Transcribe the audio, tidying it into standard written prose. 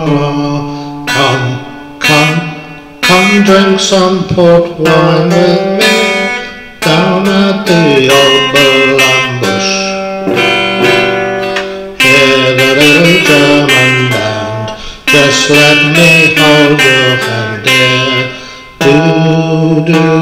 Come drink some port wine with me down at the old Berlin bush. Hear the little German band, just let me hold your hand, dear. Do